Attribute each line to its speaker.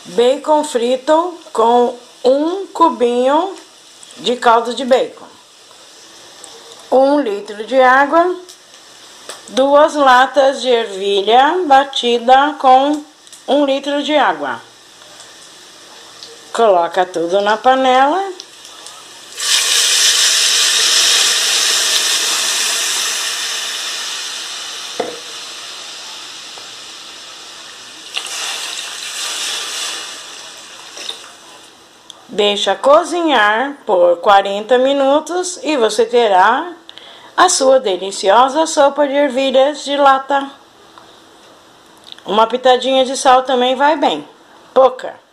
Speaker 1: bacon frito com um cubinho de caldo de bacon, 1 litro de água, 2 latas de ervilha batida com 1 litro de água. Coloca tudo na panela. Deixa cozinhar por 40 minutos e você terá a sua deliciosa sopa de ervilhas de lata. Uma pitadinha de sal também vai bem, pouca.